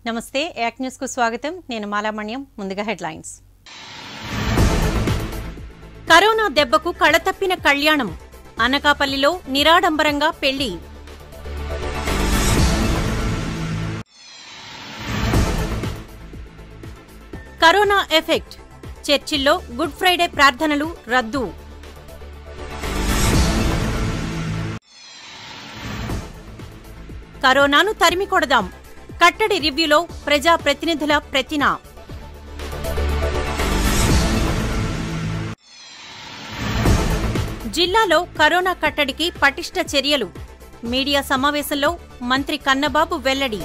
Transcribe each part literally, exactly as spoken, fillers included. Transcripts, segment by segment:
నమస్తే యాక్ న్యూస్ కు స్వాగతం నేను మాలామణ్యం ముందుగా హెడ్లైన్స్ కరోనా దెబ్బకు కళతప్పిన కళ్యాణం అనకాపల్లిలో నిరాడంబరంగా పెళ్లి కరోనా ఎఫెక్ట్ చర్చిల్లో గుడ్ ఫ్రైడే ప్రార్థనలు రద్దు కరోనాను తరిమి కొడదాం కట్టడి రివ్యూలో ప్రజా ప్రతినిధుల ప్రతిన జిల్లాలో కరోనా కట్టడికి పటిష్ట చర్యలు మీడియా సమావేశంలో మంత్రి కన్నబాబు వెల్లడి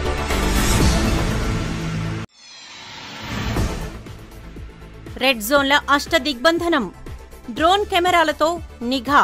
రెడ్ జోన్ల అష్ట దిగ్బంధనం డ్రోన్ కెమెరాలతో నిఘా.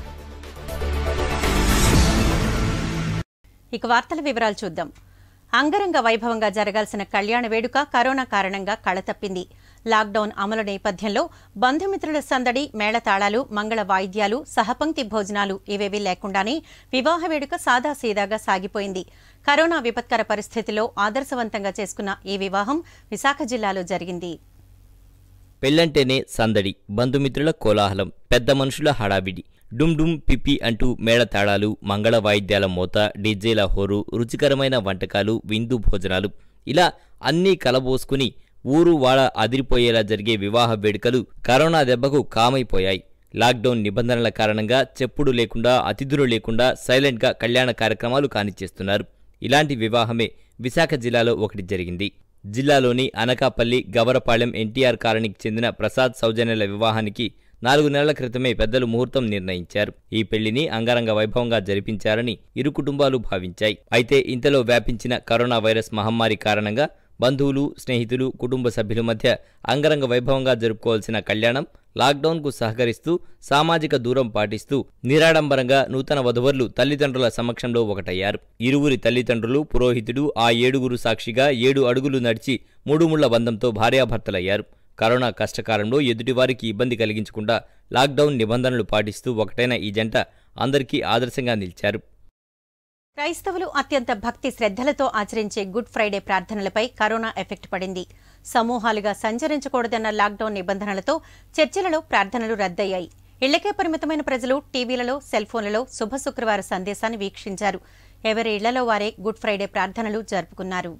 ఇక వార్తల వివరాలు చూద్దాం. అంగరంగ వైభవంగా జరగాల్సిన కళ్యాణ వేడుక కరోనా కారణంగా కళతప్పింది. లాక్డౌన్ అమలు నేపథ్యంలో బంధుమిత్రుల సందడి, మేళతాళాలు, మంగళ వాయిద్యాలు, సహపంక్తి భోజనాలు ఇవేవీ లేకుండానే వివాహ వేడుక సాదాసీదాగా సాగిపోయింది. కరోనా విపత్కర పరిస్థితిలో ఆదర్శవంతంగా చేసుకున్న ఈ వివాహం విశాఖ జిల్లాలో జరిగింది. పెళ్లంటేనే సందడి, బంధుమిత్రుల కోలాహలం, పెద్ద మనుషుల హడావిడి, డుమ్ డుమ్ పిప్పి అంటూ మేళతాళాలు, మంగళ వాయిద్యాల మోత, డీజేల హోరు, రుచికరమైన వంటకాలు, విందు భోజనాలు ఇలా అన్నీ కలబోసుకుని ఊరు వాడ అదిరిపోయేలా జరిగే వివాహ వేడుకలు కరోనా దెబ్బకు కామైపోయాయి. లాక్డౌన్ నిబంధనల కారణంగా చెప్పుడు లేకుండా, అతిథులు లేకుండా సైలెంట్గా కళ్యాణ కార్యక్రమాలు కానిచ్చేస్తున్నారు. ఇలాంటి వివాహమే విశాఖ జిల్లాలో ఒకటి జరిగింది. జిల్లాలోని అనకాపల్లి గవరపాళెం ఎన్టీఆర్ కాలనీకి చెందిన ప్రసాద్ సౌజన్యల వివాహానికి నాలుగు నెలల క్రితమే పెద్దలు ముహూర్తం నిర్ణయించారు. ఈ పెళ్లిని అంగరంగ వైభవంగా జరిపించారని ఇరు కుటుంబాలు భావించాయి. అయితే ఇంతలో వ్యాపించిన కరోనా వైరస్ మహమ్మారి కారణంగా బంధువులు, స్నేహితులు, కుటుంబ సభ్యుల మధ్య అంగరంగ వైభవంగా జరుపుకోవాల్సిన కళ్యాణం లాక్డౌన్కు సహకరిస్తూ సామాజిక దూరం పాటిస్తూ నిరాడంబరంగా నూతన వధువర్లు తల్లిదండ్రుల సమక్షంలో ఒకటయ్యారు. ఇరువురి తల్లిదండ్రులు, పురోహితుడు, ఆ ఏడుగురు సాక్షిగా ఏడు అడుగులు నడిచి మూడు ముళ్ల బంధంతో భార్యాభర్తలయ్యారు. కరోనా కష్టకాలంలో ఎదుటివారికి ఇబ్బంది కలిగించకుండా లాక్డౌన్ నిబంధనలు పాటిస్తూ ఒకటైన ఈ జంట అందరికీ ఆదర్శంగా నిలిచారు. క్రైస్తవులు అత్యంత భక్తి శ్రద్ధలతో ఆచరించే గుడ్ ఫ్రైడే ప్రార్థనలపై కరోనా ఎఫెక్ట్ పడింది. సమూహాలుగా సంచరించకూడదన్న లాక్డౌన్ నిబంధనలతో చర్చిలలో ప్రార్థనలు రద్దయ్యాయి. ఇళ్లకే పరిమితమైన ప్రజలు టీవీలలో, సెల్ ఫోన్లలో శుభ శుక్రవార సందేశాన్ని వీక్షించారు. ఎవరి ఇళ్లలో వారే గుడ్ ఫ్రైడే ప్రార్థనలు జరుపుకున్నారు.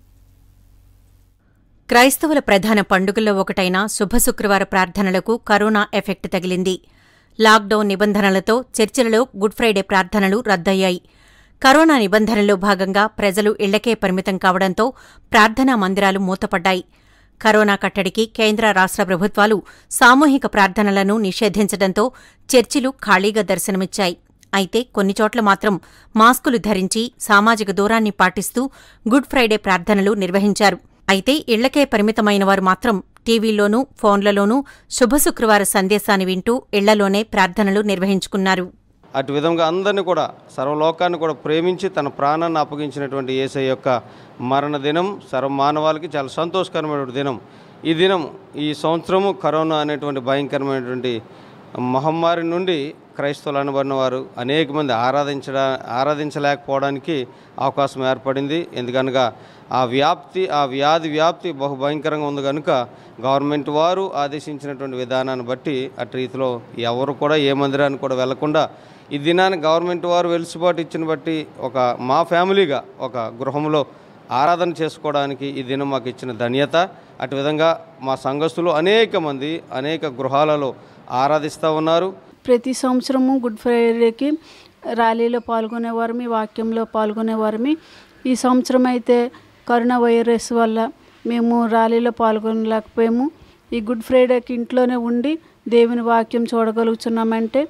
క్రైస్తవుల ప్రధాన పండుగల్లో ఒకటైన శుభ శుక్రవార ప్రార్థనలకు కరోనా ఎఫెక్ట్ తగిలింది. లాక్డౌన్ నిబంధనలతో చర్చిలలో గుడ్ ఫ్రైడే ప్రార్థనలు రద్దయ్యాయి. కరోనా నిబంధనల్లో భాగంగా ప్రజలు ఇళ్లకే పరిమితం కావడంతో ప్రార్థనా మందిరాలు మూతపడ్డాయి. కరోనా కట్టడికి కేంద్ర రాష్ట్ర ప్రభుత్వాలు సామూహిక ప్రార్థనలను నిషేధించడంతో చర్చిలు ఖాళీగా దర్శనమిచ్చాయి. అయితే కొన్ని చోట్ల మాత్రం మాస్కులు ధరించి సామాజిక దూరాన్ని పాటిస్తూ గుడ్ ఫ్రైడే ప్రార్థనలు నిర్వహించారు. అయితే ఇళ్లకే పరిమితమైన వారు మాత్రం టీవీల్లోనూ, ఫోన్లలోనూ శుభ శుక్రవార సందేశాన్ని వింటూ ఇళ్లలోనే ప్రార్థనలు నిర్వహించుకున్నారు. అటు విధంగా అందరినీ కూడా, సర్వలోకాన్ని కూడా ప్రేమించి తన ప్రాణాన్ని అప్పగించినటువంటి యేసయ్య యొక్క మరణ దినం సర్వమానవాళికి చాలా సంతోషకరమైనటువంటి దినం. ఈ దినం ఈ సంవత్సరము కరోనా అనేటువంటి భయంకరమైనటువంటి మహమ్మారి నుండి క్రైస్తవులు అనబడిన వారు అనేక మంది ఆరాధించడా ఆరాధించలేకపోవడానికి అవకాశం ఏర్పడింది. ఎందుకనగా ఆ వ్యాప్తి ఆ వ్యాధి వ్యాప్తి బహు భయంకరంగా ఉంది కనుక గవర్నమెంట్ వారు ఆదేశించినటువంటి విధానాన్ని బట్టి అటు రీతిలో ఎవరు కూడా ఏ మందిరాన్ని కూడా వెళ్లకుండా ఈ దినాన్ని గవర్నమెంట్ వారు వెలుసుబాటు ఇచ్చిన బట్టి ఒక మా ఫ్యామిలీగా ఒక గృహంలో ఆరాధన చేసుకోవడానికి ఈ దినం మాకు ఇచ్చిన ధన్యత. అటు విధంగా మా సంఘస్థులు అనేక మంది అనేక గృహాలలో ఆరాధిస్తూ ఉన్నారు. ప్రతి సంవత్సరము గుడ్ ఫ్రైడేకి ర్యాలీలో పాల్గొనేవారమి, వాక్యంలో పాల్గొనేవారమి. ఈ సంవత్సరం అయితే కరోనా వైరస్ వల్ల మేము ర్యాలీలో పాల్గొనలేకపోయాము. ఈ గుడ్ ఫ్రైడేకి ఇంట్లోనే ఉండి దేవుని వాక్యం చూడగలుగుతున్నామంటే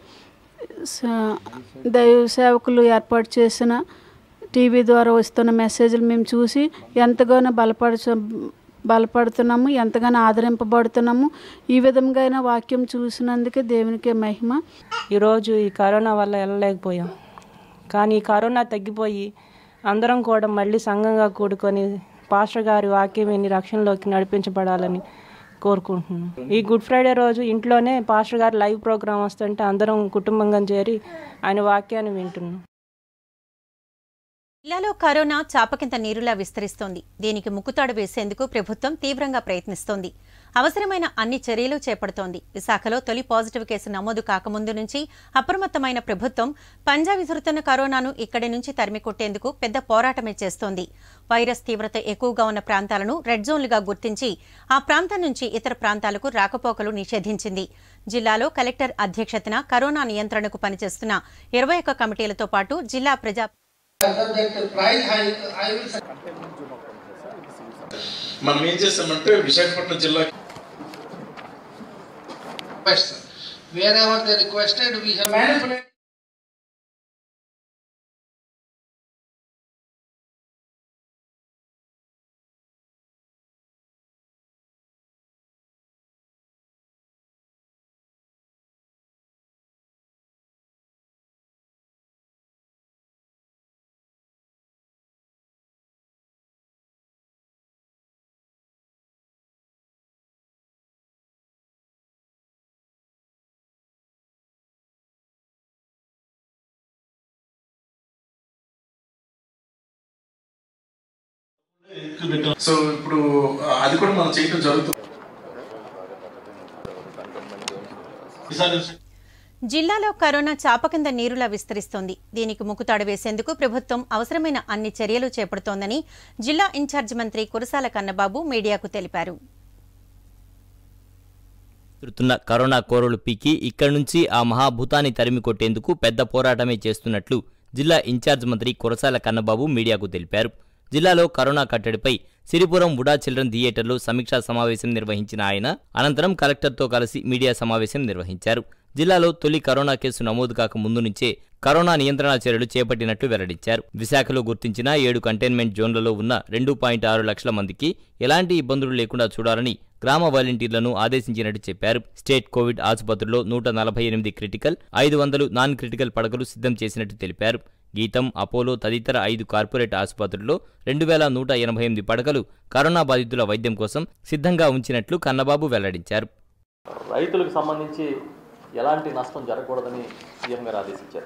దైవ సేవకులు ఏర్పాటు చేసిన టీవీ ద్వారా వస్తున్న మెసేజ్లు మేము చూసి ఎంతగానో బలపరచ బలపడుతున్నాము, ఎంతగానో ఆదరింపబడుతున్నాము. ఈ విధంగా వాక్యం చూసినందుకే దేవునికే మహిమ. ఈరోజు ఈ కరోనా వల్ల వెళ్ళలేకపోయాం, కానీ ఈ కరోనా తగ్గిపోయి అందరం కూడా మళ్ళీ సంఘంగా కూడుకొని పాస్టర్ గారి వాక్యం విని రక్షణలోకి నడిపించబడాలని కోరుకుంటున్నాను. ఈ గుడ్ ఫ్రైడే రోజు ఇంట్లోనే పాస్టర్ గారి లైవ్ ప్రోగ్రాం వస్తుంటే అందరం కుటుంబంగా చేరి ఆయన వాక్యాన్ని వింటున్నాం. జిల్లాలో కరోనా చాపకింత నీరులా విస్తరిస్తోంది. దీనికి ముక్కుతాడు వేసేందుకు ప్రభుత్వం తీవ్రంగా ప్రయత్నిస్తోంది. అవసరమైన అన్ని చర్యలు చేపడుతోంది. విశాఖలో తొలి పాజిటివ్ కేసు నమోదు కాకముందు నుంచి అప్రమత్తమైన ప్రభుత్వం పంజా విసురుతున్న కరోనాను ఇక్కడి నుంచి తరిమికొట్టేందుకు పెద్ద పోరాటమే చేస్తోంది. వైరస్ తీవ్రత ఎక్కువగా ఉన్న ప్రాంతాలను రెడ్ జోన్లుగా గుర్తించి ఆ ప్రాంతం నుంచి ఇతర ప్రాంతాలకు రాకపోకలు నిషేధించింది. జిల్లాలో కలెక్టర్ అధ్యక్షతన కరోనా నియంత్రణకు పనిచేస్తున్న ఇరవై ఒక్క కమిటీలతో పాటు జిల్లా ప్రజా మనం ఏం చేస్తామంటే విశాఖపట్నం జిల్లా wherever they requested we have manipulated so ఇప్పుడు అది కూడా మనం చేయడం జరుగుతుంది. జిల్లాలో కరోనా చాపకింద నీరులా విస్తరిస్తోంది. దీనికి ముక్కుతాడు వేసేందుకు ప్రభుత్వం అవసరమైన అన్ని చర్యలు చేపడుతోందని జిల్లా ఇన్ఛార్జ్ మంత్రి కురసాల కన్నబాబు మీడియాకు తెలిపారు. కరోనా కోరలు పీకి ఇక్కడి నుంచి ఆ మహాభూతాన్ని తరిమి కొట్టేందుకు పెద్ద పోరాటమే చేస్తున్నట్లు జిల్లా ఇన్ఛార్జ్ మంత్రి కురసాల కన్నబాబు మీడియాకు తెలిపారు. జిల్లాలో కరోనా కట్టడిపై సిరిపురం వుడా చిల్డ్రన్ థియేటర్లో సమీక్షా సమావేశం నిర్వహించిన ఆయన అనంతరం కలెక్టర్తో కలిసి మీడియా సమావేశం నిర్వహించారు. జిల్లాలో తొలి కరోనా కేసు నమోదు కాక ముందు నుంచే కరోనా నియంత్రణ చర్యలు చేపట్టినట్లు వెల్లడించారు. విశాఖలో గుర్తించిన ఏడు కంటైన్మెంట్ జోన్లలో ఉన్న రెండు పాయింట్ ఆరు లక్షల మందికి ఎలాంటి ఇబ్బందులు లేకుండా చూడాలని గ్రామ వాలంటీర్లను ఆదేశించినట్టు చెప్పారు. స్టేట్ కోవిడ్ ఆసుపత్రుల్లో నూట నలభై ఎనిమిది క్రిటికల్, ఐదు వందలు నాన్ క్రిటికల్ పడకలు సిద్ధం చేసినట్టు తెలిపారు. గీతం, అపోలో తదితర ఐదు కార్పొరేట్ ఆసుపత్రుల్లో రెండు వేల నూట ఎనభై ఎనిమిది పడకలు కరోనా బాధితుల వైద్యం కోసం సిద్ధంగా ఉంచినట్లు కన్నబాబు వెల్లడించారు. రైతులకు సంబంధించి ఎలాంటి నష్టం జరగకూడదని సీఎం గారు ఆదేశించారు.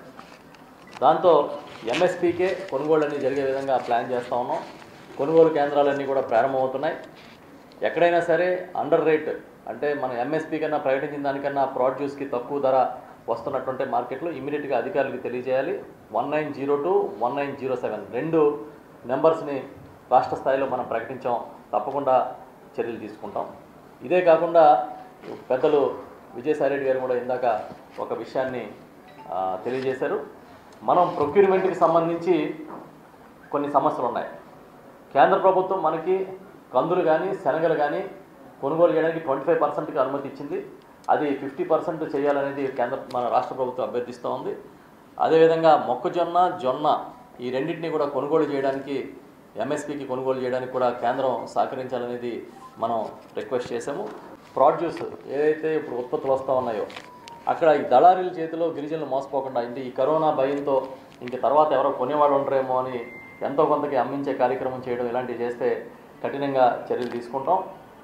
దాంతో ఎంఎస్పీకే కొనుగోళ్ళన్నీ జరిగే విధంగా ప్లాన్ చేస్తూ ఉన్నాం. కొనుగోలు కేంద్రాలన్నీ కూడా ప్రారంభమవుతున్నాయి. ఎక్కడైనా సరే అండర్ రేట్ అంటే మన ఎంఎస్పీ కన్నా ప్రకటించిన దానికన్నా ప్రొడ్యూస్కి తక్కువ ధర వస్తున్నటువంటి మార్కెట్లో ఇమీడియట్గా అధికారులకు తెలియజేయాలి. One nine zero two one nine zero seven రెండు నెంబర్స్ని రాష్ట్ర స్థాయిలో మనం ప్రకటించాం. తప్పకుండా చర్యలు తీసుకుంటాం. ఇదే కాకుండా పెద్దలు విజయసాయిరెడ్డి గారు కూడా ఇందాక ఒక విషయాన్ని తెలియజేశారు. మనం ప్రొక్యూర్మెంట్కి సంబంధించి కొన్ని సమస్యలు ఉన్నాయి. కేంద్ర ప్రభుత్వం మనకి కందులు కానీ శనగలు కానీ కొనుగోలు చేయడానికి ట్వంటీ ఫైవ్ పర్సెంట్కి అనుమతి ఇచ్చింది. అది ఫిఫ్టీ పర్సెంట్ చేయాలనేది కేంద్ర మన రాష్ట్ర ప్రభుత్వం అభ్యర్థిస్తూ ఉంది. అదేవిధంగా మొక్కజొన్న, జొన్న ఈ రెండింటినీ కూడా కొనుగోలు చేయడానికి ఎంఎస్పీకి కొనుగోలు చేయడానికి కూడా కేంద్రం సహకరించాలనేది మనం రిక్వెస్ట్ చేసాము. ప్రొడ్యూస్ ఏదైతే ఇప్పుడు ఉత్పత్తులు వస్తూ ఉన్నాయో అక్కడ ఈ దళారీల చేతిలో గిరిజనులు మోసపోకుండా ఇంటి ఈ కరోనా భయంతో ఇంక తర్వాత ఎవరో కొనేవాళ్ళు ఉండరేమో అని ఎంతో కొంతకి అమ్మించే కార్యక్రమం చేయడం ఇలాంటివి చేస్తే కఠినంగా చర్యలు తీసుకుంటాం.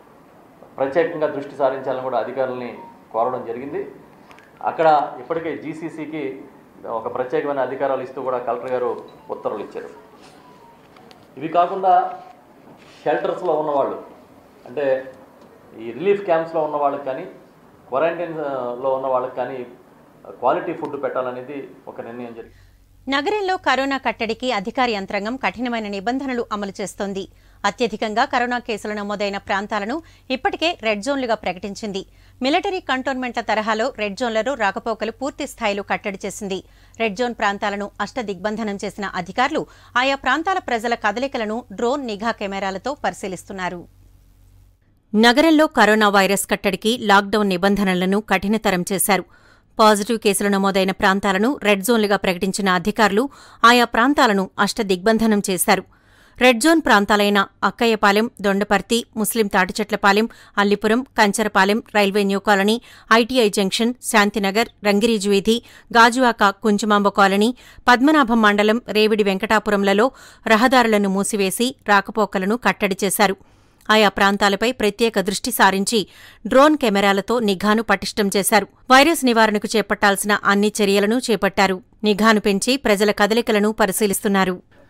ప్రత్యేకంగా దృష్టి సారించాలని కూడా అధికారులని కోరడం జరిగింది. అక్కడ ఇప్పటికే జీసీసీకి ఒక ప్రత్యేకమైన అధికారాలు ఇస్తూ కూడా కలెక్టర్ గారు ఉత్తర్వులు ఇచ్చారు. ఇవి కాకుండా షెల్టర్స్లో ఉన్నవాళ్ళు అంటే ఈ రిలీఫ్ క్యాంప్స్లో ఉన్న వాళ్ళకి కానీ క్వారంటైన్లో ఉన్న వాళ్ళకి కానీ క్వాలిటీ ఫుడ్ పెట్టాలనేది ఒక నిర్ణయం జరిగింది. నగరంలో కరోనా కట్టడికి అధికార యంత్రాంగం కఠినమైన నిబంధనలు అమలు చేస్తోంది. అత్యధికంగా కరోనా కేసులు నమోదైన ప్రాంతాలను ఇప్పటికే రెడ్ జోన్లుగా ప్రకటించింది. మిలిటరీ కంటోన్మెంట్ల తరహాలో రెడ్ జోన్లలో రాకపోకలు పూర్తి స్థాయిలో కట్టడి చేసింది. రెడ్ జోన్ ప్రాంతాలను అష్టదిగ్బంధనం చేసిన అధికారులు ఆయా ప్రాంతాల ప్రజల కదలికలను డ్రోన్ నిఘా కెమెరాలతో పరిశీలిస్తున్నారు. నగరంలో కరోనా వైరస్ కట్టడికి లాక్డౌన్ నిబంధనలను కఠినతరం చేశారు. పాజిటివ్ కేసులు నమోదైన ప్రాంతాలను రెడ్ జోన్లుగా ప్రకటించిన అధికారులు ఆయా ప్రాంతాలను అష్టదిగ్బంధనం చేశారు. రెడ్ జోన్ ప్రాంతాలైన Akkayyapalem, Dondaparthi, Muslim Tatichetlapalem, Allipuram, Kancharapalem, railway new colony, ITI junction, Shantinagar, Rangireeju వీధి, గాజువాక, కుంచుమాంబ కాలనీ, పద్మనాభం మండలం, రేవిడి వెంకటాపురంలలో రహదారులను మూసివేసి రాకపోకలను కట్టడి చేశారు. ఆయా ప్రాంతాలపై ప్రత్యేక దృష్టి సారించి డ్రోన్ కెమెరాలతో నిఘాను పటిష్టం చేశారు. వైరస్ నివారణకు చేపట్టాల్సిన అన్ని చర్యలను చేపట్టారు. నిఘాను పెంచి ప్రజల కదలికలను పరిశీలిస్తున్నారు.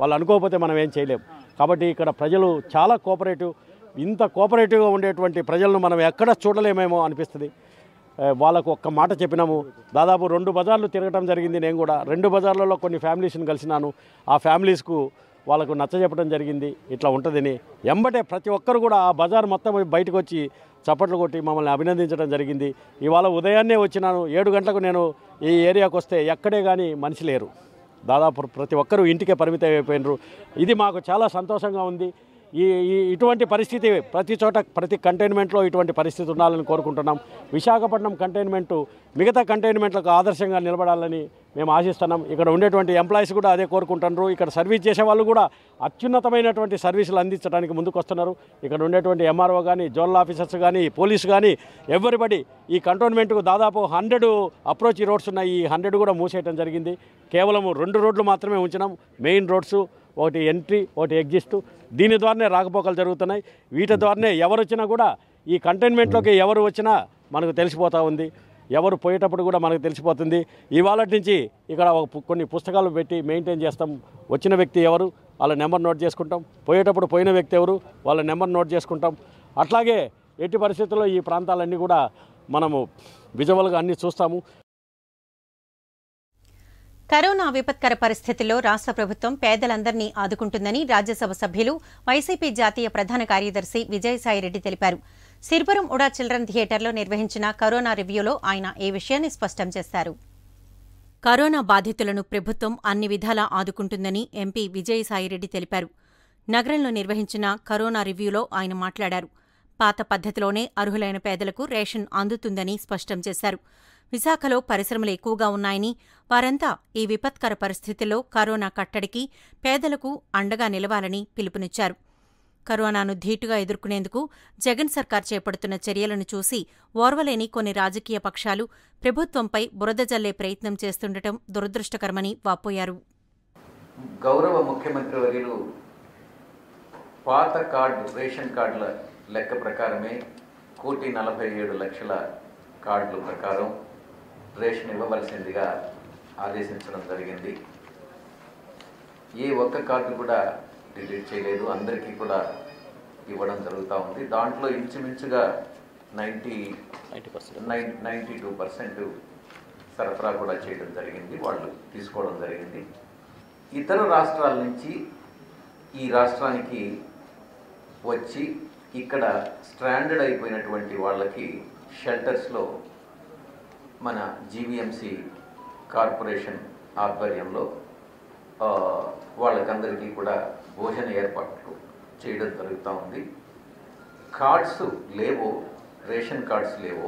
వాళ్ళు అనుకోకపోతే మనం ఏం చేయలేము. కాబట్టి ఇక్కడ ప్రజలు చాలా కోఆపరేటివ్. ఇంత కోఆపరేటివ్గా ఉండేటువంటి ప్రజలను మనం ఎక్కడ చూడలేమేమో అనిపిస్తుంది. వాళ్ళకు ఒక్క మాట చెప్పినాము. దాదాపు రెండు బజార్లు తిరగటం జరిగింది. నేను కూడా రెండు బజార్లలో కొన్ని ఫ్యామిలీస్ని కలిసినాను. ఆ ఫ్యామిలీస్కు వాళ్ళకు నచ్చజెప్పడం జరిగింది ఇట్లా ఉంటుందని. ఎంబటే ప్రతి ఒక్కరు కూడా ఆ బజార్ మొత్తం బయటకు వచ్చి చప్పట్లు కొట్టి మమ్మల్ని అభినందించడం జరిగింది. ఇవాళ ఉదయాన్నే వచ్చినాను. ఏడు గంటలకు నేను ఈ ఏరియాకు వస్తే ఎక్కడే కానీ మనిషి లేరు. దాదాపు ప్రతి ఒక్కరూ ఇంటికే పరిమితం అయిపోయినారు. ఇది మాకు చాలా సంతోషంగా ఉంది. ఈ ఇటువంటి పరిస్థితి ప్రతి చోట ప్రతి కంటైన్మెంట్లో ఇటువంటి పరిస్థితి ఉండాలని కోరుకుంటున్నాం. విశాఖపట్నం కంటైన్మెంటు మిగతా కంటైన్మెంట్లకు ఆదర్శంగా నిలబడాలని మేము ఆశిస్తున్నాం. ఇక్కడ ఉండేటువంటి ఎంప్లాయీస్ కూడా అదే కోరుకుంటున్నారు. ఇక్కడ సర్వీస్ చేసే వాళ్ళు కూడా అత్యున్నతమైనటువంటి సర్వీసులు అందించడానికి ముందుకు వస్తున్నారు. ఇక్కడ ఉండేటువంటి ఎంఆర్ఓ కానీ, జోనల్ ఆఫీసర్స్ కానీ, పోలీసు కానీ, ఎవ్రీబడి ఈ కంటోన్మెంట్కు దాదాపు హండ్రెడ్ అప్రోచ్ రోడ్స్ ఉన్నాయి. ఈ హండ్రెడ్ కూడా మూసేయడం జరిగింది. కేవలం రెండు రోడ్లు మాత్రమే ఉంచినాం. మెయిన్ రోడ్సు ఒకటి ఎంట్రీ, ఒకటి ఎగ్జిస్ట్. దీని ద్వారానే రాకపోకలు జరుగుతున్నాయి. వీటి ద్వారానే ఎవరు వచ్చినా కూడా ఈ కంటైన్మెంట్లోకి ఎవరు వచ్చినా మనకు తెలిసిపోతూ ఉంది. ఎవరు పోయేటప్పుడు కూడా మనకు తెలిసిపోతుంది. ఇవాళ నుంచి ఇక్కడ కొన్ని పుస్తకాలు పెట్టి మెయింటైన్ చేస్తాం. వచ్చిన వ్యక్తి ఎవరు వాళ్ళ నెంబర్ నోట్ చేసుకుంటాం. పోయేటప్పుడు పోయిన వ్యక్తి ఎవరు వాళ్ళ నెంబర్ నోట్ చేసుకుంటాం. అట్లాగే ఎట్టి పరిస్థితుల్లో ఈ ప్రాంతాలన్నీ కూడా మనము విజువల్గా అన్నీ చూస్తాము. కరోనా విపత్కర పరిస్థితుల్లో రాష్ట్ర ప్రభుత్వం పేదలందరినీ ఆదుకుంటుందని రాజ్యసభ సభ్యులు వైసీపీ జాతీయ ప్రధాన కార్యదర్శి విజయసాయిరెడ్డి తెలిపారు. సిరిపురం ఉడా చిల్డ్రన్ థియేటర్లో నిర్వహించిన కరోనా రివ్యూలో ఆయన ఈ విషయాన్ని స్పష్టం చేశారు. కరోనా బాధితులను ప్రభుత్వం అన్ని విధాలా ఆదుకుంటుందని ఎంపీ విజయసాయిరెడ్డి తెలిపారు. నగరంలో నిర్వహించిన కరోనా రివ్యూలో ఆయన మాట్లాడారు. పాత పద్ధతిలోనే అర్హులైన పేదలకు రేషన్ అందుతుందని స్పష్టం చేశారు. విశాఖలో పరిశ్రమలు ఎక్కువగా ఉన్నాయని, వారంతా ఈ విపత్కర పరిస్థితుల్లో కరోనా కట్టడికి పేదలకు అండగా నిలవాలని పిలుపునిచ్చారు. కరోనాను ధీటుగా ఎదుర్కొనేందుకు జగన్ సర్కార్ చేపడుతున్న చర్యలను చూసి ఓర్వలేని కొన్ని రాజకీయ పక్షాలు ప్రభుత్వంపై బురద జల్లే ప్రయత్నం చేస్తుండటం దురదృష్టకరమని వాపోయారు. గౌరవ ముఖ్యమంత్రి వర్యులు పాత కార్డు రేషన్ కార్డుల లెక్క ప్రకారమే కోటి నలభై ఏడు లక్షల కార్డుల ప్రకారం రేషన్ ఇవ్వవలసిందిగా ఆదేశించడం జరిగింది. ఏ ఒక్క కార్డు కూడా డిలీట్ చేయలేదు. అందరికీ కూడా ఇవ్వడం జరుగుతూ ఉంది. దాంట్లో ఇంచుమించుగా ninety ninety percent ninety two percent సరఫరా కూడా చేయడం జరిగింది. వాళ్ళు తీసుకోవడం జరిగింది. ఇతర రాష్ట్రాల నుంచి ఈ రాష్ట్రానికి వచ్చి ఇక్కడ స్ట్రాండర్డ్ అయిపోయినటువంటి వాళ్ళకి షెల్టర్స్లో మన జీవీఎంసీ కార్పొరేషన్ ఆధ్వర్యంలో వాళ్ళకందరికీ కూడా భోజన ఏర్పాట్లు చేయడం జరుగుతూ ఉంది. కార్డ్స్ లేవో, రేషన్ కార్డ్స్ లేవో,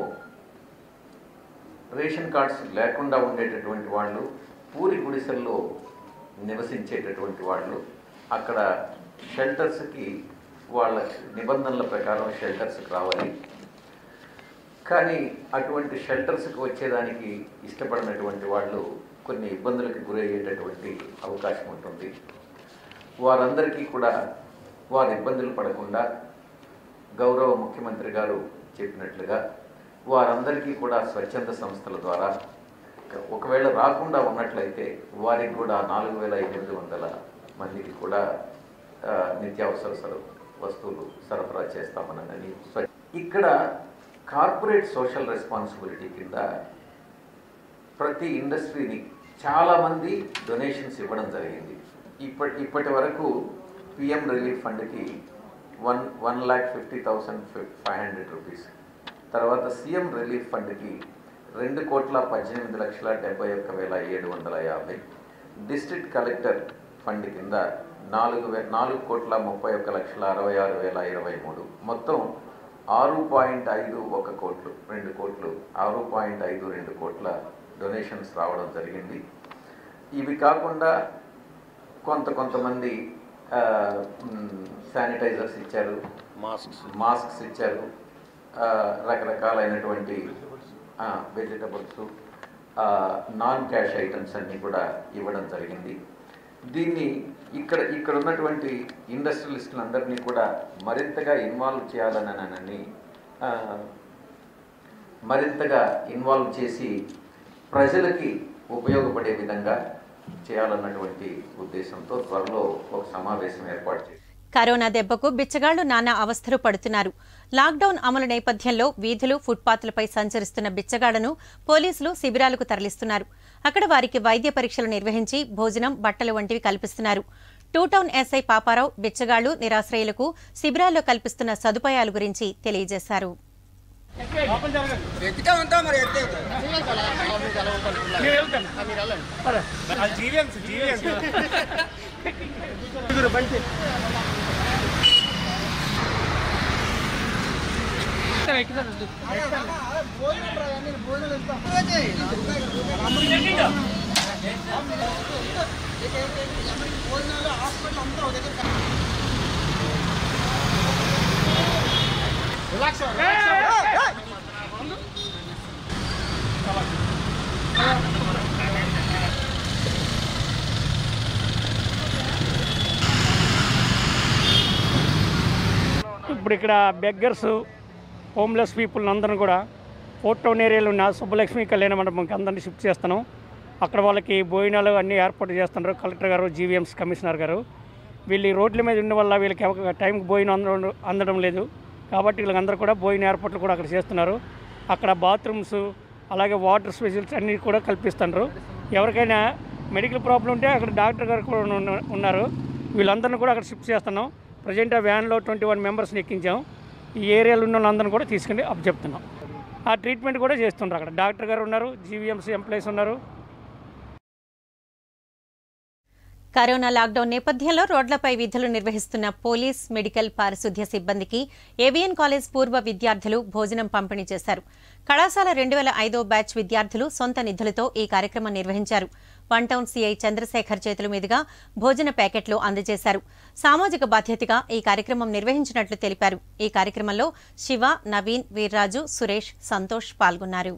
రేషన్ కార్డ్స్ లేకుండా ఉండేటటువంటి వాళ్ళు, పూరి గుడిసెల్లో నివసించేటటువంటి వాళ్ళు అక్కడ షెల్టర్స్కి వాళ్ళ నిబంధనల ప్రకారం షెల్టర్స్కి రావాలి. కానీ అటువంటి షెల్టర్స్కి వచ్చేదానికి ఇష్టపడినటువంటి వాళ్ళు కొన్ని ఇబ్బందులకు గురయ్యేటటువంటి అవకాశం ఉంటుంది. వారందరికీ కూడా వారు ఇబ్బందులు పడకుండా గౌరవ ముఖ్యమంత్రి గారు చెప్పినట్లుగా వారందరికీ కూడా స్వచ్ఛంద సంస్థల ద్వారా ఒకవేళ రాకుండా ఉన్నట్లయితే వారికి కూడా నాలుగు వేల ఎనిమిది వందల మందికి కూడా నిత్యావసర సరు వస్తువులు సరఫరా చేస్తామనని. ఇక్కడ కార్పొరేట్ సోషల్ రెస్పాన్సిబిలిటీ కింద ప్రతి ఇండస్ట్రీని చాలామంది డొనేషన్స్ ఇవ్వడం జరిగింది. ఇప్పటి ఇప్పటి వరకు పిఎం రిలీఫ్ ఫండ్కి one one lakh fifty thousand five hundred rupees, తర్వాత సీఎం రిలీఫ్ ఫండ్కి రెండు కోట్ల పద్దెనిమిది లక్షల డెబ్బై ఒక్క వేల ఏడు వందల యాభై, డిస్ట్రిక్ట్ కలెక్టర్ ఫండ్ కింద నాలుగు వే నాలుగు కోట్ల ముప్పై ఒక్క లక్షల అరవై ఆరు వేల ఇరవై మూడు, మొత్తం ఆరు పాయింట్ ఐదు ఒక కోట్లు రెండు కోట్లు ఆరు పాయింట్ ఐదు రెండు కోట్ల డొనేషన్స్ రావడం జరిగింది. ఇవి కాకుండా కొంత కొంతమంది శానిటైజర్స్ ఇచ్చారు, మాస్క్స్ మాస్క్స్ ఇచ్చారు, రకరకాలైనటువంటి వెజిటబుల్స్, నాన్ క్యాష్ ఐటమ్స్ అన్నీ కూడా ఇవ్వడం జరిగింది. దీన్ని ఇక్కడ ఇక్కడ ఉన్నటువంటి ఇండస్ట్రియలిస్టులందరినీ కూడా మరింతగా ఇన్వాల్వ్ చేయాలనని మరింతగా ఇన్వాల్వ్ చేసి ప్రజలకి ఉపయోగపడే విధంగా చేయాలన్నటువంటి ఉద్దేశంతో త్వరలో ఒక సమావేశం ఏర్పాటు చేశారు. కరోనా దెబ్బకు బిచ్చగాళ్లు నానా అవస్థలు పడుతున్నారు. లాక్డౌన్ అమలు నేపథ్యంలో వీధులు, ఫుట్పాత్లపై సంచరిస్తున్న బిచ్చగాళ్లను పోలీసులు శిబిరాలకు తరలిస్తున్నారు. అక్కడ వారికి వైద్య పరీక్షలు నిర్వహించి భోజనం, బట్టలు వంటివి కల్పిస్తున్నారు. టూ టౌన్ ఎస్ఐ పాపారావు బిచ్చగాళ్లు, నిరాశ్రయులకు శిబిరాల్లో కల్పిస్తున్న సదుపాయాల గురించి తెలియజేశారు. ఇప్పుడు ఇక్కడ బెగ్గర్స్, హోమ్లెస్ పీపుల్ అందరం కూడా ఫోర్ట్ టౌన్ ఏరియాలో ఉన్న సుబ్బలక్ష్మి కళ్యాణ మండపంకి అందరినీ షిఫ్ట్ చేస్తున్నాం. అక్కడ వాళ్ళకి భోజనాలు అన్నీ ఏర్పాటు చేస్తున్నారు కలెక్టర్ గారు, జీవీఎంసీ కమిషనర్ గారు. వీళ్ళు ఈ రోడ్ల మీద ఉన్న వల్ల వీళ్ళకి టైంకి భోజనం అందడం అందడం లేదు కాబట్టి వీళ్ళందరూ కూడా భోజన ఏర్పాట్లు కూడా అక్కడ చేస్తున్నారు. అక్కడ బాత్రూమ్స్, అలాగే వాటర్ ఫెసిలిటీస్ అన్నీ కూడా కల్పిస్తున్నారు. ఎవరికైనా మెడికల్ ప్రాబ్లం ఉంటే అక్కడ డాక్టర్ గారు కూడా ఉన్నారు. వీళ్ళందరినీ కూడా అక్కడ షిఫ్ట్ చేస్తున్నాం. ప్రజెంట్ ఆ వ్యాన్లో ట్వంటీ వన్ మెంబర్స్ని ఎక్కించాం. ఈ ఏరియాలో ఉన్న వాళ్ళందరినీ కూడా తీసుకుని అప్ చెప్తున్నాం. ఆ ట్రీట్మెంట్ కూడా చేస్తున్నారు. అక్కడ డాక్టర్ గారు ఉన్నారు, జీవీఎంసీ ఎంప్లాయీస్ ఉన్నారు. కరోనా లాక్డౌన్ నేపథ్యంలో రోడ్లపై విధులు నిర్వహిస్తున్న పోలీస్, మెడికల్, పారిశుద్ధ్య సిబ్బందికి ఏవిఎన్ కాలేజ్ పూర్వ విద్యార్థులు భోజనం పంపిణీ చేశారు. కళాశాల రెండు వేల ఐదో బ్యాచ్ విద్యార్థులు సొంత నిధులతో ఈ కార్యక్రమం నిర్వహించారు. వన్ టౌన్ సీఐ చంద్రశేఖర్ చేతుల మీదుగా భోజన ప్యాకెట్లు అందజేశారు. సామాజిక బాధ్యతగా ఈ కార్యక్రమం నిర్వహించినట్లు తెలిపారు. ఈ కార్యక్రమంలో శివ, నవీన్, వీర్రాజు, సురేష్, సంతోష్ పాల్గొన్నారు.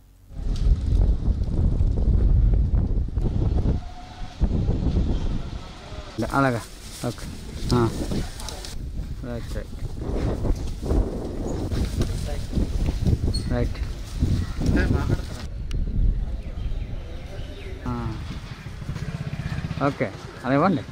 అలాగా okay right right right okay అలా ఇవ్వండి.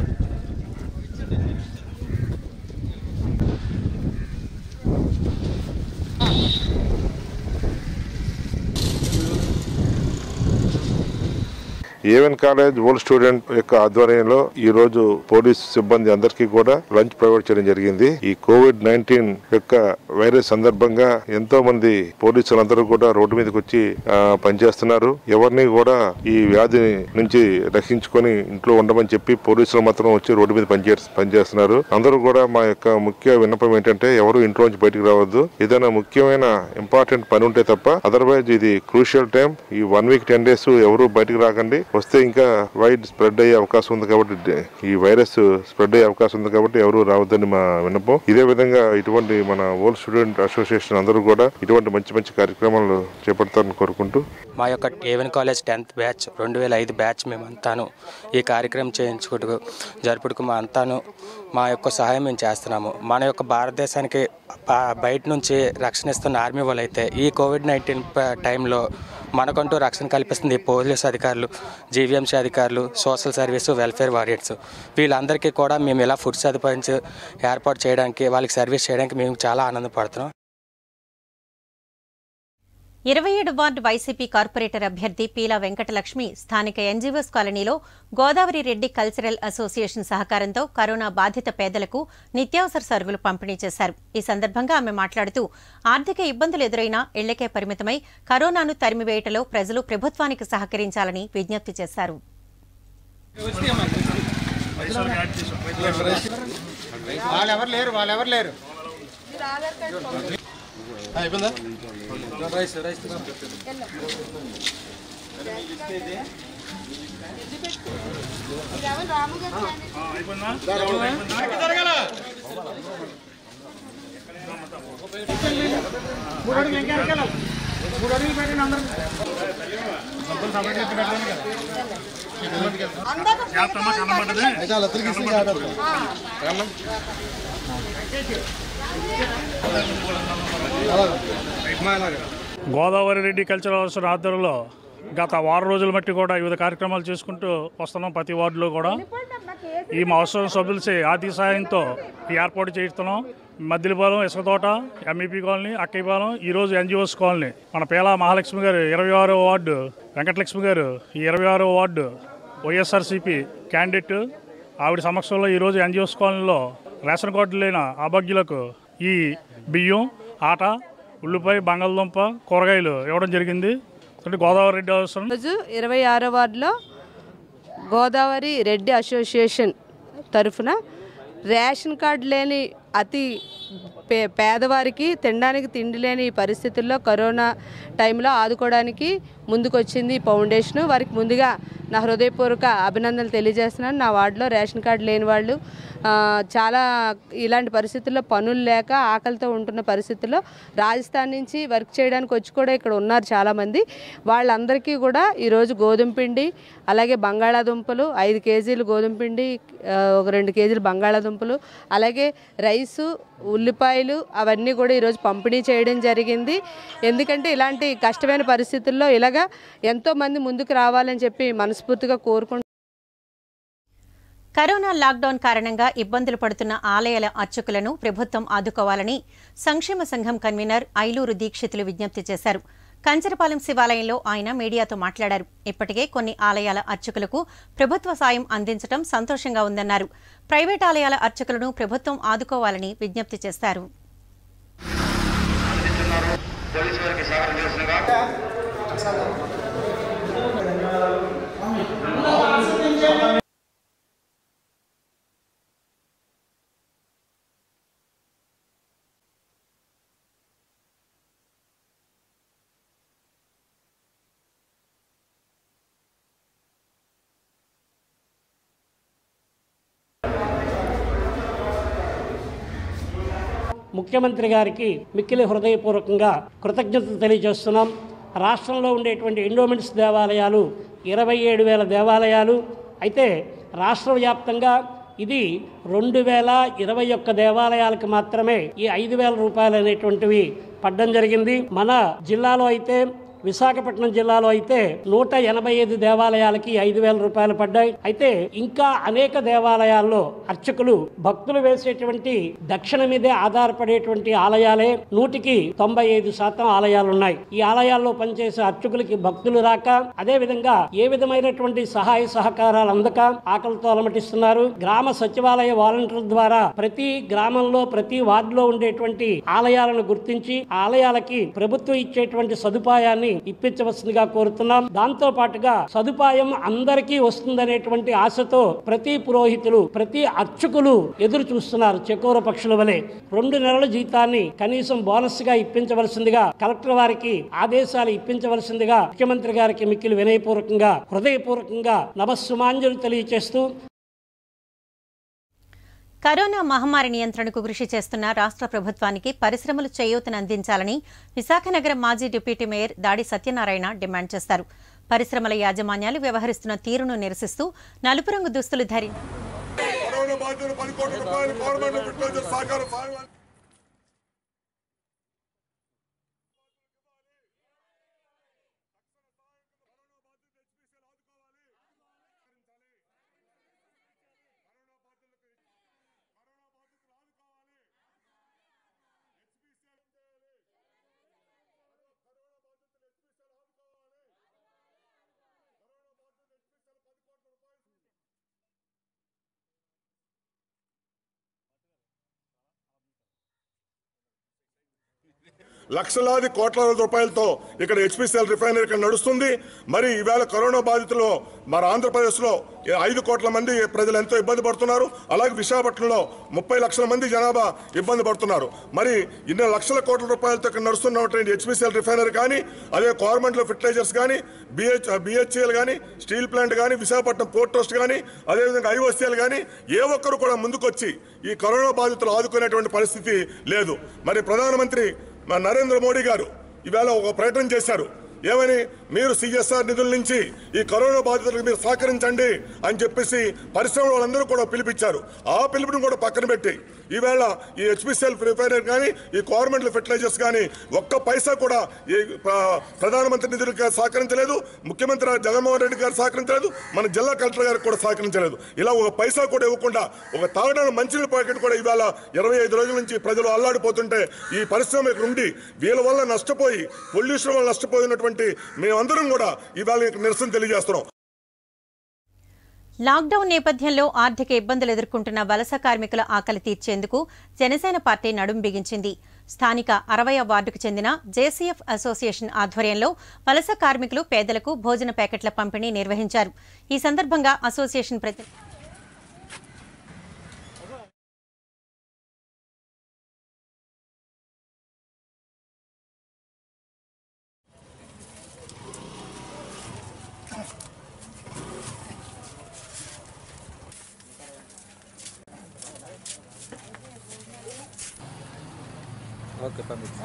ఏవెన్ కాలేజ్ ఓల్డ్ స్టూడెంట్ యొక్క ఆధ్వర్యంలో ఈ రోజు పోలీసు సిబ్బంది అందరికీ కూడా లంచ్ ప్రొవైడ్ చేయడం జరిగింది. ఈ కోవిడ్ నైన్టీన్ యొక్క వైరస్ సందర్భంగా ఎంతో మంది పోలీసులందరూ కూడా రోడ్డు మీదకి వచ్చి పనిచేస్తున్నారు. ఎవరిని కూడా ఈ వ్యాధి నుంచి రక్షించుకొని ఇంట్లో ఉండమని చెప్పి పోలీసులు మాత్రం వచ్చి రోడ్డు మీద పనిచే పనిచేస్తున్నారు. అందరూ కూడా మా యొక్క ముఖ్య విన్నపం ఏంటంటే ఎవరు ఇంట్లో నుంచి బయటకు రావద్దు. ఏదైనా ముఖ్యమైన ఇంపార్టెంట్ పని ఉంటే తప్ప, అదర్వైజ్ ఇది క్రూషియల్ టైం. ఈ వన్ వీక్ టెన్ డేస్ ఎవరు బయటకు రాకండి. వస్తే ఇంకా వైడ్ స్ప్రెడ్ అయ్యే అవకాశం ఉంది కాబట్టి, ఈ వైరస్ స్ప్రెడ్ అయ్యే అవకాశం ఉంది కాబట్టి ఎవరు రావద్దని మా విన్నపం. ఇదే విధంగా ఇటువంటి మన ఓల్డ్ స్టూడెంట్ అసోసియేషన్ అందరూ కూడా ఇటువంటి మంచి మంచి కార్యక్రమాలు చేపడతారని కోరుకుంటూ, మా యొక్క ఏవెన్ కాలేజ్ టెన్త్ బ్యాచ్ రెండు వేల ఐదు బ్యాచ్ మేమంతాను ఈ కార్యక్రమం చేయించుకుంటూ జరుపుటకు మా అంతాను మా యొక్క సహాయం మేము చేస్తున్నాము. మన యొక్క భారతదేశానికి బయట నుంచి రక్షణ ఇస్తున్న ఆర్మీ వాళ్ళు అయితే ఈ కోవిడ్ నైన్టీన్ టైంలో మనకంటూ రక్షణ కల్పిస్తుంది పోలీసు అధికారులు, జీవీఎంసీ అధికారులు, సోషల్ సర్వీసు, వెల్ఫేర్ వారియర్స్. వీళ్ళందరికీ కూడా మేము ఇలా ఫుడ్ సదుపాయం ఏర్పాటు చేయడానికి, వాళ్ళకి సర్వీస్ చేయడానికి మేము చాలా ఆనందపడుతున్నాం. ఇరవై ఏడు వార్డు వైసీపీ కార్పొరేటర్ అభ్యర్థి పీలా వెంకటలక్ష్మి స్థానిక ఎన్జీఓస్ కాలనీలో గోదావరి రెడ్డి కల్చరల్ అసోసియేషన్ సహకారంతో కరోనా బాధిత పేదలకు నిత్యావసర సరుకులు పంపిణీ చేశారు. ఈ సందర్భంగా ఆమె మాట్లాడుతూ ఆర్థిక ఇబ్బందులు ఎదురైనా ఇళ్లకే పరిమితమై కరోనాను తరిమివేయటలో ప్రజలు ప్రభుత్వానికి సహకరించాలని విజ్ఞప్తి చేశారు. Rice rice Godavari Reddy cultural association ఆధ్వర్యంలో గత వారం రోజుల మట్టి కూడా వివిధ కార్యక్రమాలు చేసుకుంటూ వస్తున్నాం. ప్రతి వార్డులో కూడా ఈ మా అవసరం సభ్యుల ఆర్థిక సహాయంతో ఏర్పాటు చేస్తున్నాం. మద్దిలపాలెం, ఇసుకతోట, ఎంఈపీ కాలనీ, అక్కయ్యపాలెం, ఈరోజు ఎన్జిఓస్ కాలనీ, మన పేలా మహాలక్ష్మి గారు ఇరవై ఆరో వార్డు, వెంకటలక్ష్మి గారు ఈ ఇరవై ఆరో వార్డు వైఎస్ఆర్సీపీ క్యాండిడేట్, ఆవిడ సమక్షంలో ఈరోజు ఎన్జిఓస్ కాలనీలో రేషన్ కార్డు లేని అభాగ్యులకు ఈ బియ్యం, ఆట, ఉల్లిపాయ, బంగాళదుంప, కూరగాయలు ఇవ్వడం జరిగింది. గోదావరి రెడ్డి రోజు ఇరవై ఆరో వార్డులో గోదావరి రెడ్డి అసోసియేషన్ తరఫున రేషన్ కార్డు లేని అతి పే పేదవారికి తినడానికి తిండి లేని పరిస్థితుల్లో కరోనా టైంలో ఆదుకోవడానికి ముందుకొచ్చింది ఈ ఫౌండేషన్. వారికి ముందుగా నా హృదయపూర్వక అభినందనలు తెలియజేస్తున్నాను. నా వార్డులో రేషన్ కార్డు లేని వాళ్ళు చాలా ఇలాంటి పరిస్థితుల్లో పనులు లేక ఆకలితో ఉంటున్న పరిస్థితుల్లో రాజస్థాన్ నుంచి వర్క్ చేయడానికి వచ్చి కూడా ఇక్కడ ఉన్నారు చాలామంది. వాళ్ళందరికీ కూడా ఈరోజు గోధుమ పిండి, అలాగే బంగాళాదుంపలు ఐదు కేజీలు గోధుమ పిండి, ఒక రెండు కేజీలు బంగాళాదుంపలు, అలాగే రైసు, ఉల్లిపాయలు అవన్నీ కూడా ఈరోజు పంపిణీ చేయడం జరిగింది. ఎందుకంటే ఇలాంటి కష్టమైన పరిస్థితుల్లో ఇలాగా ఎంతోమంది ముందుకు రావాలని చెప్పి మనస్ఫూర్తిగా కోరుకుంటున్నాను. కరోనా లాక్డౌన్ కారణంగా ఇబ్బందులు పడుతున్న ఆలయాల అర్చకులను ప్రభుత్వం ఆదుకోవాలని సంక్షేమ సంఘం కన్వీనర్ ఐలూరు దీక్షితులు విజ్ఞప్తి చేశారు. కంచరపాలెం శివాలయంలో ఆయన మీడియాతో మాట్లాడారు. ఇప్పటికే కొన్ని ఆలయాల అర్చకులకు ప్రభుత్వ సాయం అందించడం సంతోషంగా ఉందన్నారు. ప్రైవేట్ ఆలయాల అర్చకులను ప్రభుత్వం ఆదుకోవాలని విజ్ఞప్తి చేశారు. ముఖ్యమంత్రి గారికి మిక్కిలి హృదయపూర్వకంగా కృతజ్ఞతలు తెలియజేస్తున్నాం. రాష్ట్రంలో ఉండేటువంటి ఎండోమెంట్స్ దేవాలయాలు ఇరవై ఏడు వేల దేవాలయాలు అయితే రాష్ట్ర వ్యాప్తంగా ఇది రెండు వేల ఇరవై ఒక్క దేవాలయాలకు మాత్రమే ఈ ఐదు వేల రూపాయలు అనేటువంటివి పడ్డం జరిగింది. మన జిల్లాలో అయితే విశాఖపట్నం జిల్లాలో అయితే నూట ఎనభై ఐదు దేవాలయాలకి ఐదు వేల రూపాయలు పడ్డాయి. అయితే ఇంకా అనేక దేవాలయాల్లో అర్చకులు భక్తులు వేసేటువంటి దక్షిణ మీదే ఆధారపడేటువంటి ఆలయాలే నూటికి తొంభై ఐదు శాతం ఆలయాలు ఉన్నాయి. ఈ ఆలయాల్లో పనిచేసే అర్చకులకి భక్తులు రాక, అదే విధంగా ఏ విధమైనటువంటి సహాయ సహకారాలు అందక ఆకలితో అలమటిస్తున్నారు. గ్రామ సచివాలయ వాలంటీర్ల ద్వారా ప్రతి గ్రామంలో ప్రతి వార్డులో ఉండేటువంటి ఆలయాలను గుర్తించి ఆలయాలకి ప్రభుత్వం ఇచ్చేటువంటి సదుపాయాన్ని ఇప్పించవలసిందిగా కోరుతున్నాం. దాంతో పాటుగా సదుపాయం అందరికీ వస్తుందనేటువంటి ఆశతో ప్రతి పురోహితులు ప్రతి అర్చకులు ఎదురు చూస్తున్నారు. చకోర పక్షుల వలె రెండు నెలల జీతాన్ని కనీసం బోనస్ గా ఇప్పించవలసిందిగా కలెక్టర్ వారికి ఆదేశాలు ఇప్పించవలసిందిగా ముఖ్యమంత్రి గారికి మిక్కిలి వినయపూర్వకంగా హృదయపూర్వకంగా నమస్సుమాంజలు తెలియజేస్తూ కరోనా మహమ్మారి నియంత్రణకు కృషి చేస్తున్న రాష్ట్ర ప్రభుత్వానికి పరిశ్రమలు చేయూతను అందించాలని విశాఖ నగరం మాజీ డిప్యూటీ మేయర్ దాడి సత్యనారాయణ డిమాండ్ చేశారు. పరిశ్రమల యాజమాన్యాలు వ్యవహరిస్తున్న తీరును నిరసిస్తూ నలుపు రంగు దుస్తులు ధరించి లక్షలాది కోట్ల రూపాయలతో ఇక్కడ హెచ్పిసిఎల్ రిఫైనరీ ఇక్కడ నడుస్తుంది. మరి ఈవేళ కరోనా బాధితులు మన ఆంధ్రప్రదేశ్లో ఐదు కోట్ల మంది ప్రజలు ఎంతో ఇబ్బంది పడుతున్నారు. అలాగే విశాఖపట్నంలో ముప్పై లక్షల మంది జనాభా ఇబ్బంది పడుతున్నారు. మరి ఇన్ని లక్షల కోట్ల రూపాయలతో ఇక్కడ నడుస్తున్నటువంటి హెచ్పిసిఎల్ రిఫైనరీ కానీ, అదే గవర్నమెంట్లో ఫెర్టిలైజర్స్ కానీ, బిహెచ్ బిహెచ్ఎల్ కానీ, స్టీల్ ప్లాంట్ కానీ, విశాఖపట్నం పోర్ట్ ట్రస్ట్ కానీ, అదేవిధంగా ఐఓసీఎల్ కానీ ఏ ఒక్కరు కూడా ముందుకొచ్చి ఈ కరోనా బాధితులు ఆదుకునేటువంటి పరిస్థితి లేదు. మరి ప్రధానమంత్రి నరేంద్ర మోడీ గారు ఈవేళ ఒక ప్రకటన చేశారు. ఏమని? మీరు సిఎస్ఆర్ నిధుల నుంచి ఈ కరోనా బాధితులకు మీరు సహకరించండి అని చెప్పేసి పరిశ్రమల వాళ్ళందరూ కూడా పిలిపించారు. ఆ పిలుపుని కూడా పక్కన పెట్టి ఈవేళ ఈ హెచ్పిసిఎల్ రిఫైనరీ కానీ ఈ గవర్నమెంట్ ఫెర్టిలైజర్స్ కానీ ఒక్క పైసా కూడా ఈ ప్రధానమంత్రి నిధులకు సహకరించలేదు, ముఖ్యమంత్రి జగన్మోహన్ రెడ్డి గారు సహకరించలేదు, మన జిల్లా కలెక్టర్ గారికి కూడా సహకరించలేదు. ఇలా ఒక పైసా కూడా ఇవ్వకుండా ఒక తాగడానికి మంచినీళ్ళ ప్యాకెట్ కూడా ఇవాళ ఇరవై ఐదు రోజుల నుంచి ప్రజలు అల్లాడిపోతుంటే ఈ పరిశ్రమ ఇక్కడ ఉండి వీళ్ళ వల్ల నష్టపోయి పొల్యూషన్ వల్ల నష్టపోయినటువంటి మేమందరం కూడా ఇవాళ నిరసన తెలియజేస్తున్నాం. లాక్డౌన్ నేపథ్యంలో ఆర్థిక ఇబ్బందులు ఎదుర్కొంటున్న వలస కార్మికుల ఆకలి తీర్చేందుకు జనసేన పార్టీ నడుం బిగించింది. స్థానిక అరవై వార్డుకు చెందిన జేసీఎఫ్ అసోసియేషన్ ఆధ్వర్యంలో వలస కార్మికులు పేదలకు భోజన ప్యాకెట్ల పంపిణీ నిర్వహించారు. ఈ సందర్భంగా అసోసియేషన్ ప్రతినిధి okay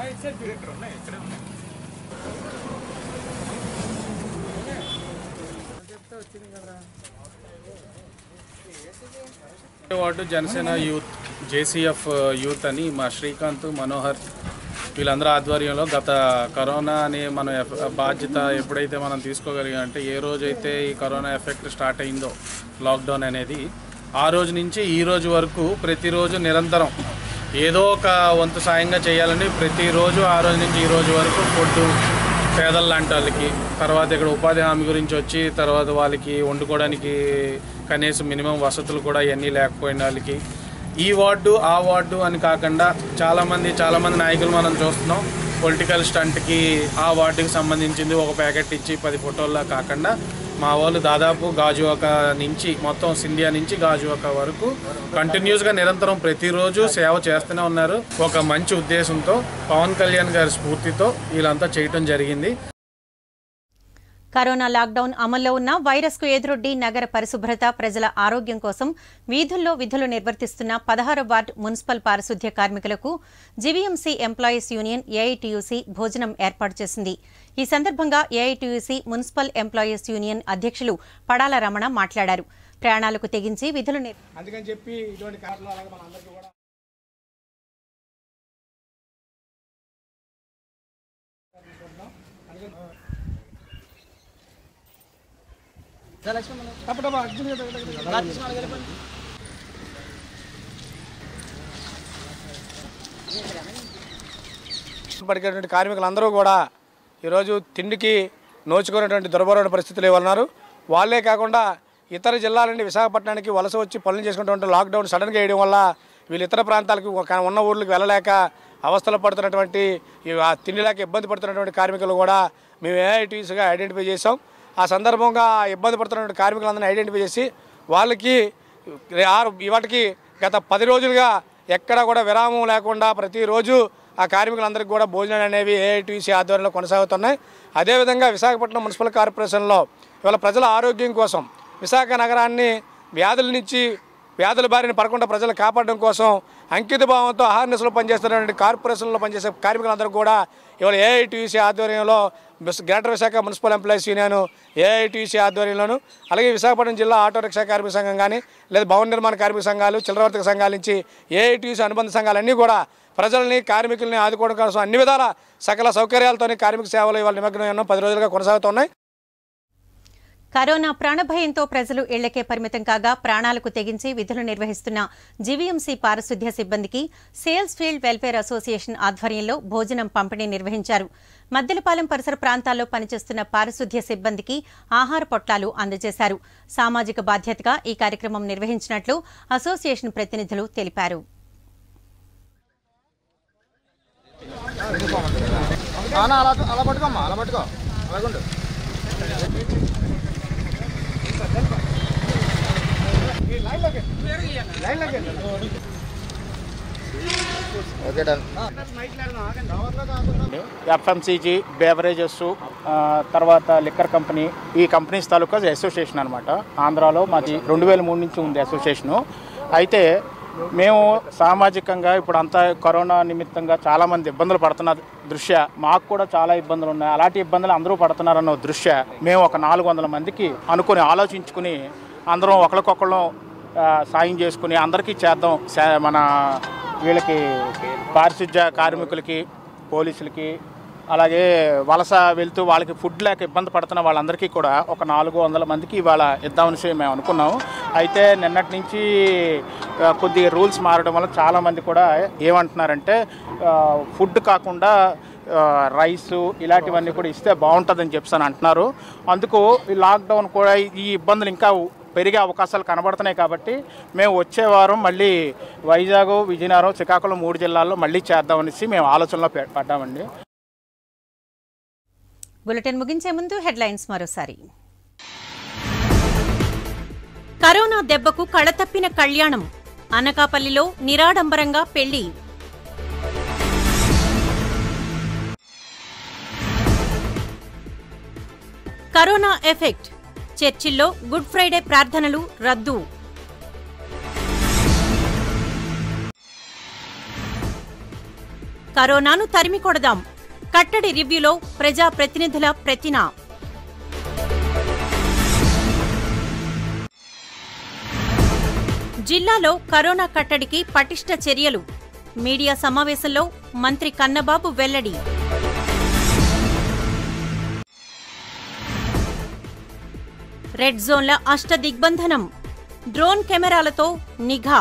ward Janasena youth JCF youth అని మా శ్రీకాంత్ మనోహర్ వీళ్ళందరూ ఆధ్వర్యంలో గత కరోనా అనే మన బాధ్యత ఎప్పుడైతే మనం తీసుకోగలిగామంటే ఏ రోజైతే ఈ కరోనా ఎఫెక్ట్ స్టార్ట్ అయిందో లాక్డౌన్ అనేది ఆ రోజు నుంచి ఈ రోజు వరకు ప్రతిరోజు నిరంతరం ఏదో ఒక వంతు సాయంగా చేయాలని ప్రతిరోజు ఆ రోజు నుంచి ఈ రోజు వరకు ఫుడ్ పేదల లాంటి వాళ్ళకి, తర్వాత ఇక్కడ ఉపాధి హామీ గురించి వచ్చి తర్వాత వాళ్ళకి వండుకోవడానికి కనీసం మినిమం వసతులు కూడా ఇవన్నీ లేకపోయిన వాళ్ళకి ఈ వార్డు ఆ వార్డు అని కాకుండా చాలామంది చాలామంది నాయకులు మనం చూస్తున్నాం. పొలిటికల్ స్టంట్కి ఆ వార్డుకి సంబంధించింది ఒక ప్యాకెట్ ఇచ్చి పది ఫోటోల్లో కాకుండా మా వాళ్ళు దాదాపు గాజువాక నుంచి మొత్తం సింధియా నుంచి గాజువాక వరకు కంటిన్యూస్గా నిరంతరం ప్రతిరోజు సేవ చేస్తూనే ఉన్నారు. ఒక మంచి ఉద్దేశంతో పవన్ కళ్యాణ్ గారి స్ఫూర్తితో వీళ్ళంతా చేయటం జరిగింది. కరోనా లాక్డౌన్ అమల్లో ఉన్న వైరస్కు ఎదురొడ్డి నగర పరిశుభ్రత, ప్రజల ఆరోగ్యం కోసం వీధుల్లో విధులు నిర్వర్తిస్తున్న పదహారు వార్డు మున్సిపల్ పారిశుద్ధ్య కార్మికులకు జీవీఎంసీ ఎంప్లాయీస్ యూనియన్ ఏఐటీయూసీ భోజనం ఏర్పాటు చేసింది. ఈ సందర్భంగా ఏఐటీయూసీ మున్సిపల్ ఎంప్లాయీస్ యూనియన్ అధ్యక్షులు పడాల రమణ మాట్లాడారు. ప్రాణాలకు తెగించి విధులు అందుకని చెప్పి ఇటువంటి కార్యక్రమాలు మనందరికీ కూడా పడినటువంటి కార్మికులందరూ కూడా ఈరోజు తిండికి నోచుకునేటువంటి దుర్భరమైన పరిస్థితులు ఉన్నారు. వాళ్ళే కాకుండా ఇతర జిల్లాల నుండి విశాఖపట్నానికి వలస వచ్చి పనులు చేసుకున్నటువంటి లాక్డౌన్ సడన్గా వేయడం వల్ల వీళ్ళు ఇతర ప్రాంతాలకు ఉన్న ఊర్లకు వెళ్ళలేక అవస్థలు పడుతున్నటువంటి ఆ తిండి లేక ఇబ్బంది పడుతున్నటువంటి కార్మికులు కూడా మేము ఏఐటీసీగా ఐడెంటిఫై చేసాం. ఆ సందర్భంగా ఇబ్బంది పడుతున్నటువంటి కార్మికులందరినీ ఐడెంటిఫై చేసి వాళ్ళకి వాటికి గత పది రోజులుగా ఎక్కడ కూడా విరామం లేకుండా ప్రతిరోజు ఆ కార్మికులందరికీ కూడా భోజనాలు అనేవి ఏఐటీసీ ఆధ్వర్యంలో కొనసాగుతున్నాయి. అదేవిధంగా విశాఖపట్నం మున్సిపల్ కార్పొరేషన్లో ఇవాళ ప్రజల ఆరోగ్యం కోసం విశాఖ నగరాన్ని వ్యాధుల నుంచి వ్యాధుల బారిన పడకుండా ప్రజలు కాపాడడం కోసం అంకిత భావంతో అహర్నిశలు పనిచేస్తున్నటువంటి కార్పొరేషన్లో పనిచేసే కార్మికులందరూ కూడా ఇవాళ ఏఐటీసీ ఆధ్వర్యంలో greater Visakha municipal employees union AITC ఆధ్వర్యంలోను అలాగే విశాఖపట్నం జిల్లా ఆటో రిక్షా కార్మిక సంఘం కానీ లేదా భవన నిర్మాణ కార్మిక సంఘాలు చిల్లరవర్తక సంఘాల నుంచి ఏఐటీసీ అనుబంధ సంఘాలన్నీ కూడా ప్రజల్ని కార్మికుల్ని ఆదుకోవడం కోసం అన్ని విధాల సకల సౌకర్యాలతోనే కార్మిక సేవలు ఇవాళ నిమగ్నం ఎన్నో పది రోజులుగా కొనసాగుతున్నాయి. కరోనా ప్రాణభయంతో ప్రజలు ఇళ్లకే పరిమితం కాగా ప్రాణాలకు తెగించి విధులు నిర్వహిస్తున్న జీవీఎంసీ పారిశుద్ధ్య సిబ్బందికి సేల్స్ ఫీల్డ్ వెల్ఫేర్ అసోసియేషన్ ఆధ్వర్యంలో భోజనం పంపిణీ నిర్వహించారు. మద్దెలపాలెం పరిసర ప్రాంతాల్లో పనిచేస్తున్న పారిశుద్ధ్య సిబ్బందికి ఆహార పొట్లాలు అందజేశారు. సామాజిక బాధ్యతగా ఈ కార్యక్రమం నిర్వహించినట్లు అసోసియేషన్ ప్రతినిధులు తెలిపారు. ఎఫ్ఎంసీజీ బేవరేజెస్ తర్వాత లిక్కర్ కంపెనీ ఈ కంపెనీస్ తాలూకా అసోసియేషన్ అనమాట. ఆంధ్రాలో మాది రెండు వేల మూడు నుంచి ఉంది అసోసియేషను. అయితే మేము సామాజికంగా ఇప్పుడు అంతా కరోనా నిమిత్తంగా చాలామంది ఇబ్బందులు పడుతున్న దృష్ట్యా మాకు కూడా చాలా ఇబ్బందులు ఉన్నాయి. అలాంటి ఇబ్బందులు అందరూ పడుతున్నారన్న దృష్ట్యా మేము ఒక నాలుగు వందల మందికి అనుకుని ఆలోచించుకుని అందరం ఒకరికొకళ్ళం సాయం చేసుకుని అందరికీ చేద్దాం, మన వీళ్ళకి పారిశుధ్య కార్మికులకి, పోలీసులకి, అలాగే వలస వెళ్తూ వాళ్ళకి ఫుడ్ లేక ఇబ్బంది పడుతున్న వాళ్ళందరికీ కూడా ఒక నాలుగు వందల మందికి ఇవాళ ఇద్దామని మేము అనుకున్నాము. అయితే నిన్నటి నుంచి కొద్దిగా రూల్స్ మారడం వల్ల చాలామంది కూడా ఏమంటున్నారంటే ఫుడ్ కాకుండా రైసు ఇలాంటివన్నీ కూడా ఇస్తే బాగుంటుందని చెప్పి అంటున్నారు. అందుకు ఈ లాక్డౌన్ కూడా ఈ ఇబ్బందులు ఇంకా పెరిగే అవకాశాలు కనబడుతున్నాయి. కాబట్టి మేము వచ్చే వారం మళ్ళీ వైజాగ్, విజయనగరం, శ్రీకాకుళం మూడు జిల్లాల్లో మళ్ళీ చేద్దామనేసి మేము ఆలోచనలో పడ్డామండి. బులెటిన్ ముగించే ముందు హెడ్లైన్స్ మరోసారి. కరోనా దెబ్బకు కళతప్పిన కళ్యాణం, అనకాపల్లిలో నిరాడంబరంగా పెళ్లి. కరోనా ఎఫెక్ట్, చర్చిల్లో గుడ్ ఫ్రైడే ప్రార్థనలు రద్దు. కరోనాను తరిమి కొడదాం, కట్టడి రివ్యూలో ప్రజా ప్రతినిధుల ప్రతిన. జిల్లాలో కరోనా కట్టడికి పటిష్ట చర్యలు, మీడియా సమావేశంలో మంత్రి కన్నబాబు వెల్లడి. రెడ్ జోన్ల అష్ట దిగ్బంధనం, డ్రోన్ కెమెరాలతో నిఘా.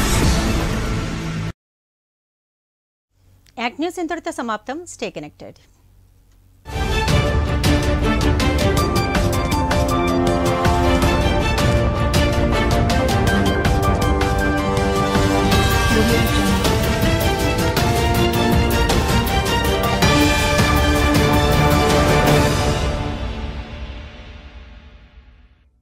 యాక్ట్ న్యూస్ ఇంతటితో సమాప్తం. Stay connected.